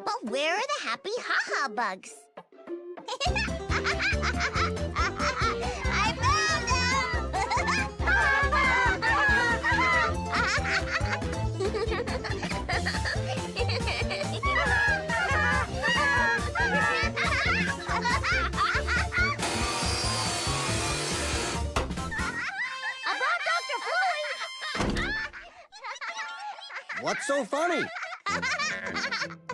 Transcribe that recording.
But where are the happy ha-ha bugs? I found I brought Dr. Floyd! What's so funny?